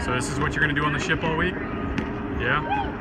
So this is what you're gonna do on the ship all week? Yeah?